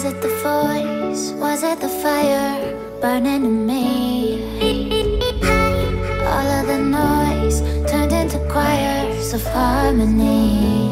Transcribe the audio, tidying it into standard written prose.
it the voice? Was it the fire burning in me? All of the noise turned into choirs of harmony.